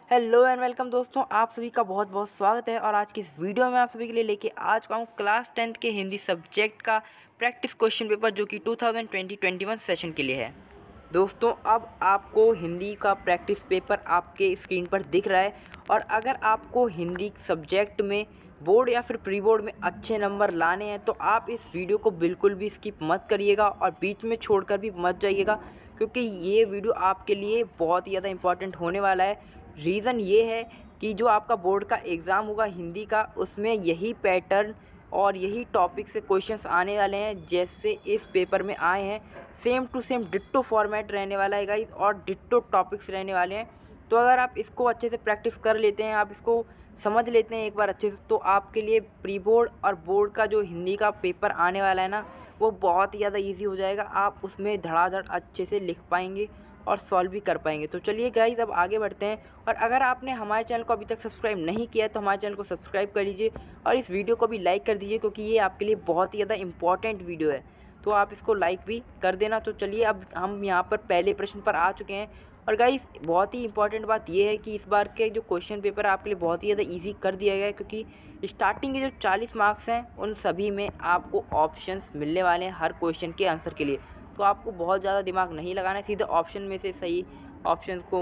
Hello and welcome दोस्तों, आप सभी का बहुत बहुत स्वागत है। और आज की इस वीडियो में आप सभी के लिए लेके आ चुका हूँ क्लास 10th के हिंदी सब्जेक्ट का प्रैक्टिस क्वेश्चन पेपर, जो कि 2020-21 सेशन के लिए है। दोस्तों, अब आपको हिंदी का प्रैक्टिस पेपर आपके स्क्रीन पर दिख रहा है। और अगर आपको हिंदी सब्जेक्ट में बोर्ड या फिर प्री बोर्ड में अच्छे नंबर लाने हैं तो आप इस वीडियो को बिल्कुल भी स्किप मत करिएगा और बीच में छोड़कर भी मत जाइएगा, क्योंकि ये वीडियो आपके लिए बहुत ही ज़्यादा इम्पॉर्टेंट होने वाला है। रीज़न ये है कि जो आपका बोर्ड का एग्ज़ाम होगा हिंदी का, उसमें यही पैटर्न और यही टॉपिक से क्वेश्चंस आने वाले हैं जैसे इस पेपर में आए हैं। Same to same ditto format रहने वाला है गाइस, और डिट्टो टॉपिक्स रहने वाले हैं। तो अगर आप इसको अच्छे से प्रैक्टिस कर लेते हैं, आप इसको समझ लेते हैं एक बार अच्छे से, तो आपके लिए प्री बोर्ड और बोर्ड का जो हिंदी का पेपर आने वाला है ना, वो बहुत ही ज़्यादा ईजी हो जाएगा। आप उसमें धड़ाधड़ अच्छे से लिख पाएंगे और सॉल्व भी कर पाएंगे। तो चलिए गाइस, अब आगे बढ़ते हैं। और अगर आपने हमारे चैनल को अभी तक सब्सक्राइब नहीं किया है तो हमारे चैनल को सब्सक्राइब कर लीजिए और इस वीडियो को भी लाइक कर दीजिए, क्योंकि ये आपके लिए बहुत ही ज़्यादा इंपॉर्टेंट वीडियो है। तो आप इसको लाइक भी कर देना। तो चलिए, अब हम यहाँ पर पहले प्रश्न पर आ चुके हैं। और गाइस, बहुत ही इंपॉर्टेंट बात यह है कि इस बार के जो क्वेश्चन पेपर आपके लिए बहुत ही ज़्यादा ईजी कर दिया गया है, क्योंकि स्टार्टिंग के जो 40 मार्क्स हैं उन सभी में आपको ऑप्शंस मिलने वाले हैं हर क्वेश्चन के आंसर के लिए। तो आपको बहुत ज़्यादा दिमाग नहीं लगाना है, सीधे ऑप्शन में से सही ऑप्शन को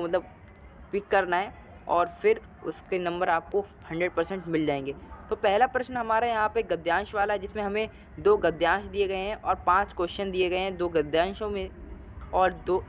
पिक करना है और फिर उसके नंबर आपको 100% मिल जाएंगे। तो पहला प्रश्न हमारा यहाँ पे गद्यांश वाला है, जिसमें हमें 2 गद्यांश दिए गए हैं और 5 क्वेश्चन दिए गए हैं 2 गद्यांशों में। और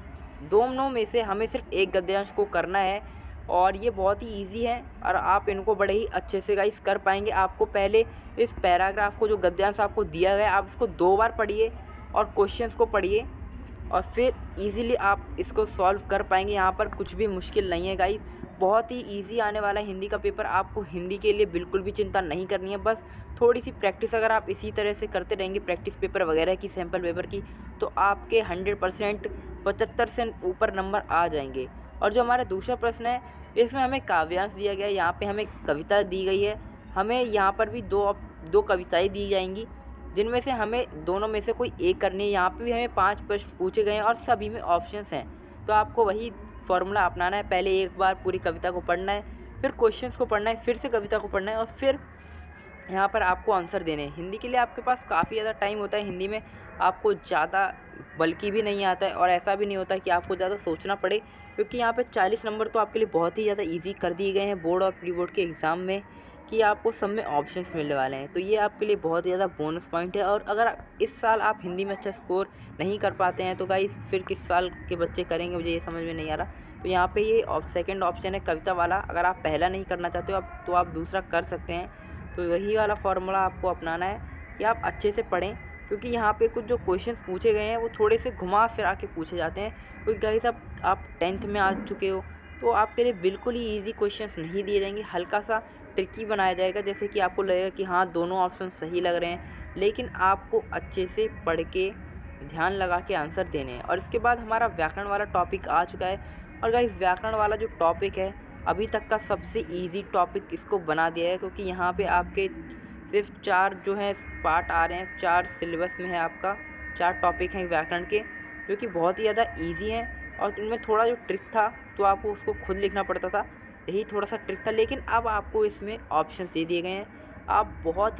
दोनों में से हमें सिर्फ एक गद्यांश को करना है, और ये बहुत ही इजी है और आप इनको बड़े ही अच्छे से गाइस कर पाएंगे। आपको पहले इस पैराग्राफ को, जो गद्यांश आपको दिया गया, आप इसको 2 बार पढ़िए और क्वेश्चंस को पढ़िए, और फिर इजीली आप इसको सॉल्व कर पाएंगे। यहाँ पर कुछ भी मुश्किल नहीं है गाइस, बहुत ही इजी आने वाला है हिंदी का पेपर। आपको हिंदी के लिए बिल्कुल भी चिंता नहीं करनी है, बस थोड़ी सी प्रैक्टिस अगर आप इसी तरह से करते रहेंगे, प्रैक्टिस पेपर वगैरह की, सैम्पल पेपर की, तो आपके 100% 75 से ऊपर नंबर आ जाएंगे। और जो हमारा दूसरा प्रश्न है, इसमें हमें काव्यांश दिया गया है। यहाँ पे हमें कविता दी गई है, हमें यहाँ पर भी दो कविताएँ दी जाएंगी, जिनमें से हमें दोनों में से कोई एक करनी है। यहाँ पे भी हमें 5 प्रश्न पूछे गए हैं और सभी में ऑप्शंस हैं। तो आपको वही फॉर्मूला अपनाना है, पहले एक बार पूरी कविता को पढ़ना है, फिर क्वेश्चंस को पढ़ना है, फिर से कविता को पढ़ना है, और फिर यहाँ पर आपको आंसर देने हैं। हिंदी के लिए आपके पास काफ़ी ज़्यादा टाइम होता है। हिंदी में आपको ज़्यादा बल्कि भी नहीं आता है, और ऐसा भी नहीं होता है कि आपको ज़्यादा सोचना पड़े, क्योंकि यहाँ पे 40 नंबर तो आपके लिए बहुत ही ज़्यादा इजी कर दिए गए हैं बोर्ड और प्री बोर्ड के एग्ज़ाम में, कि आपको सब में ऑप्शंस मिलने वाले हैं। तो ये आपके लिए बहुत ही ज़्यादा बोनस पॉइंट है। और अगर इस साल आप हिंदी में अच्छा स्कोर नहीं कर पाते हैं तो गाइस, फिर किस साल के बच्चे करेंगे, मुझे ये समझ में नहीं आ रहा। तो यहाँ पे ये सेकंड ऑप्शन है कविता वाला। अगर आप पहला नहीं करना चाहते हो तो आप दूसरा कर सकते हैं। तो वही वाला फार्मूला आपको अपनाना है कि आप अच्छे से पढ़ें, क्योंकि यहाँ पे कुछ जो क्वेश्चंस पूछे गए हैं वो थोड़े से घुमा फिरा के पूछे जाते हैं। क्योंकि गाइस, आप 10th में आ चुके हो, तो आपके लिए बिल्कुल ही ईजी क्वेश्चंस नहीं दिए जाएंगे, हल्का सा ट्रिकी बनाया जाएगा, जैसे कि आपको लगेगा कि हाँ, दोनों ऑप्शन सही लग रहे हैं, लेकिन आपको अच्छे से पढ़ के ध्यान लगा के आंसर देने हैं। और इसके बाद हमारा व्याकरण वाला टॉपिक आ चुका है। और गाइस, व्याकरण वाला जो टॉपिक है, अभी तक का सबसे इजी टॉपिक इसको बना दिया है, क्योंकि यहाँ पे आपके सिर्फ 4 जो है पार्ट आ रहे हैं, 4 सिलेबस में है आपका, 4 टॉपिक हैं व्याकरण के, जो कि बहुत ही ज़्यादा ईजी हैं। और इनमें थोड़ा जो ट्रिक था, तो आपको उसको खुद लिखना पड़ता था, यही थोड़ा सा ट्रिक था, लेकिन अब आपको इसमें ऑप्शन दे दिए गए हैं। आप बहुत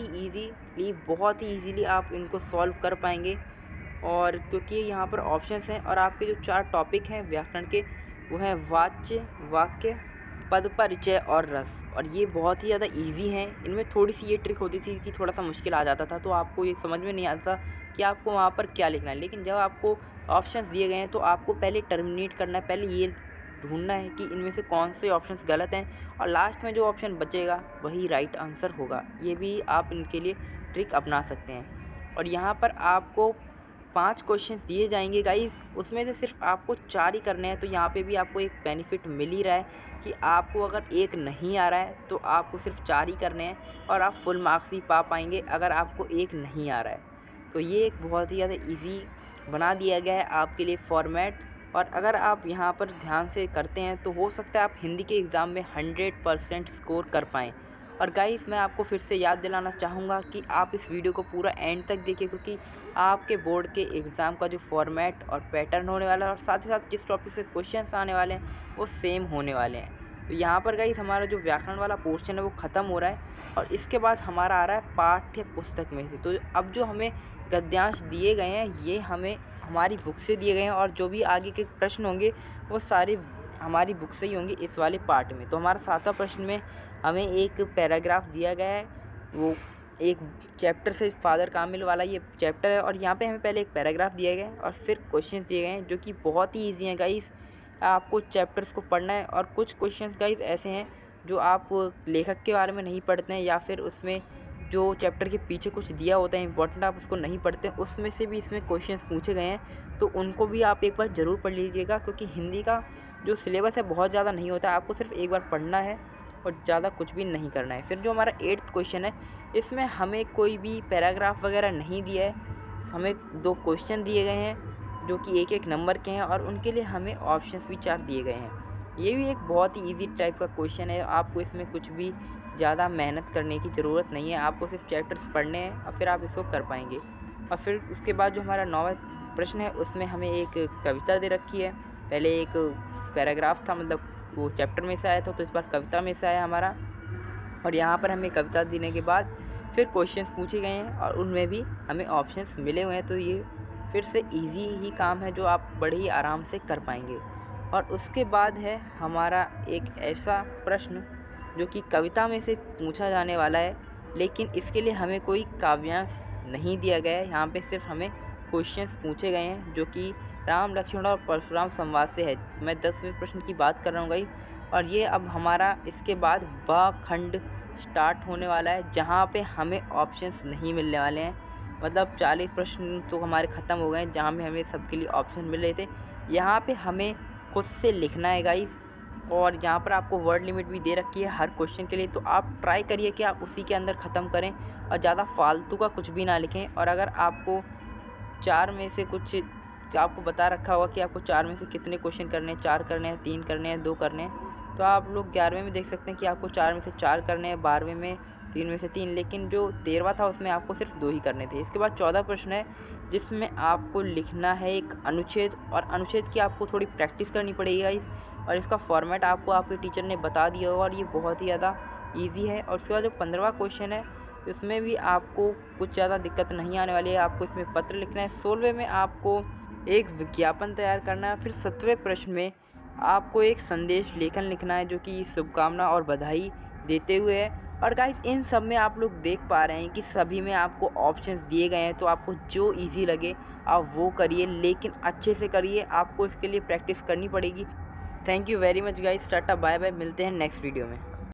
ही ईजीली आप इनको सॉल्व कर पाएंगे। और क्योंकि यहाँ पर ऑप्शंस हैं, और आपके जो 4 टॉपिक हैं व्याकरण के, वो हैं वाच्य, वाक्य, पद परिचय और रस। और ये बहुत ही ज़्यादा इजी हैं। इनमें थोड़ी सी ये ट्रिक होती थी कि थोड़ा सा मुश्किल आ जाता था, तो आपको ये समझ में नहीं आता कि आपको वहाँ पर क्या लिखना है। लेकिन जब आपको ऑप्शंस दिए गए हैं तो आपको पहले टर्मिनेट करना है, पहले ये ढूंढना है कि इनमें से कौन से ऑप्शंस गलत हैं, और लास्ट में जो ऑप्शन बचेगा वही राइट आंसर होगा। ये भी आप इनके लिए ट्रिक अपना सकते हैं। और यहाँ पर आपको 5 क्वेश्चंस दिए जाएंगे गाइस, उसमें से सिर्फ आपको 4 ही करने हैं। तो यहाँ पे भी आपको एक बेनिफिट मिल ही रहा है कि आपको अगर एक नहीं आ रहा है तो आपको सिर्फ 4 ही करने हैं, और आप फुल मार्क्स ही पा पाएंगे अगर आपको एक नहीं आ रहा है। तो ये एक बहुत ही ज़्यादा ईजी बना दिया गया है आपके लिए फॉर्मेट। और अगर आप यहाँ पर ध्यान से करते हैं तो हो सकता है आप हिंदी के एग्ज़ाम में 100% स्कोर कर पाएँ। और गाइस, मैं आपको फिर से याद दिलाना चाहूँगा कि आप इस वीडियो को पूरा एंड तक देखिए, क्योंकि आपके बोर्ड के एग्ज़ाम का जो फॉर्मेट और पैटर्न होने वाला है, और साथ ही साथ जिस टॉपिक से क्वेश्चंस आने वाले हैं वो सेम होने वाले हैं। तो यहाँ पर गाइस हमारा जो व्याकरण वाला पोर्शन है वो ख़त्म हो रहा है और इसके बाद हमारा आ रहा है पाठ्य पुस्तक में से। तो अब जो हमें गद्यांश दिए गए हैं ये हमें हमारी बुक से दिए गए हैं और जो भी आगे के प्रश्न होंगे वो सारे हमारी बुक से ही होंगे इस वाले पार्ट में। तो हमारा 7वां प्रश्न में हमें एक पैराग्राफ दिया गया है, वो एक चैप्टर से फादर कामिल वाला ये चैप्टर है और यहाँ पे हमें पहले एक पैराग्राफ दिया गया है और फिर क्वेश्चंस दिए गए हैं जो कि बहुत ही ईजी हैं गाइस। आपको चैप्टर्स को पढ़ना है और कुछ क्वेश्चंस गाइस ऐसे हैं जो आप लेखक के बारे में नहीं पढ़ते हैं या फिर उसमें जो चैप्टर के पीछे कुछ दिया होता है इंपॉर्टेंट, आप उसको नहीं पढ़ते, उसमें से भी इसमें क्वेश्चंस पूछे गए हैं। तो उनको भी आप एक बार ज़रूर पढ़ लीजिएगा क्योंकि हिंदी का जो सिलेबस है बहुत ज़्यादा नहीं होता है, आपको सिर्फ एक बार पढ़ना है और ज़्यादा कुछ भी नहीं करना है। फिर जो हमारा 8th क्वेश्चन है इसमें हमें कोई भी पैराग्राफ वगैरह नहीं दिया है, हमें 2 क्वेश्चन दिए गए हैं जो कि 1-1 नंबर के हैं और उनके लिए हमें ऑप्शंस भी 4 दिए गए हैं। ये भी एक बहुत ही ईजी टाइप का क्वेश्चन है, आपको इसमें कुछ भी ज़्यादा मेहनत करने की ज़रूरत नहीं है, आपको सिर्फ चैप्टर्स पढ़ने हैं और फिर आप इसको कर पाएंगे। और फिर उसके बाद जो हमारा 9वां प्रश्न है उसमें हमें एक कविता दे रखी है। पहले एक पैराग्राफ था, मतलब वो चैप्टर में से आया था, तो इस बार कविता में से आया हमारा। और यहाँ पर हमें कविता देने के बाद फिर क्वेश्चंस पूछे गए हैं और उनमें भी हमें ऑप्शंस मिले हुए हैं। तो ये फिर से इजी ही काम है जो आप बड़े ही आराम से कर पाएंगे। और उसके बाद है हमारा एक ऐसा प्रश्न जो कि कविता में से पूछा जाने वाला है, लेकिन इसके लिए हमें कोई काव्यांश नहीं दिया गया है। यहाँ पे सिर्फ हमें क्वेश्चंस पूछे गए हैं जो कि राम लक्ष्मण और परशुराम संवाद से है। मैं 10वें प्रश्न की बात कर रहा हूँ गाइस। और ये अब हमारा इसके बाद ब खंड स्टार्ट होने वाला है जहाँ पे हमें ऑप्शंस नहीं मिलने वाले हैं। मतलब 40 प्रश्न तो हमारे ख़त्म हो गए हैं जहाँ में हमें सबके लिए ऑप्शन मिल रहे थे। यहाँ पे हमें खुद से लिखना है गाइस और यहाँ पर आपको वर्ड लिमिट भी दे रखी है हर क्वेश्चन के लिए। तो आप ट्राई करिए कि आप उसी के अंदर ख़त्म करें और ज़्यादा फालतू का कुछ भी ना लिखें। और अगर आपको 4 में से कुछ आपको बता रखा होगा कि आपको 4 में से कितने क्वेश्चन करने हैं, 4 करने हैं, 3 करने हैं, 2 करने हैं, तो आप लोग 11वें में देख सकते हैं कि आपको 4 में से 4 करने हैं, 12वें में 3 में से 3, लेकिन जो 13वां था उसमें आपको सिर्फ 2 ही करने थे। इसके बाद 14 प्रश्न है जिसमें आपको लिखना है एक अनुच्छेद और अनुच्छेद की आपको थोड़ी प्रैक्टिस करनी पड़ेगी और इसका फॉर्मेट आपको आपके टीचर ने बता दिया होगा और ये बहुत ही ज़्यादा ईजी है। और उसके बाद जो 15वां क्वेश्चन है इसमें भी आपको कुछ ज़्यादा दिक्कत नहीं आने वाली है, आपको इसमें पत्र लिखना है। 16वें में आपको एक विज्ञापन तैयार करना है। फिर 17वें प्रश्न में आपको एक संदेश लेखन लिखना है जो कि शुभकामना और बधाई देते हुए है। और गाइस इन सब में आप लोग देख पा रहे हैं कि सभी में आपको ऑप्शंस दिए गए हैं, तो आपको जो इजी लगे आप वो करिए, लेकिन अच्छे से करिए, आपको इसके लिए प्रैक्टिस करनी पड़ेगी। Thank you very much guys, tata bye bye, मिलते हैं नेक्स्ट वीडियो में।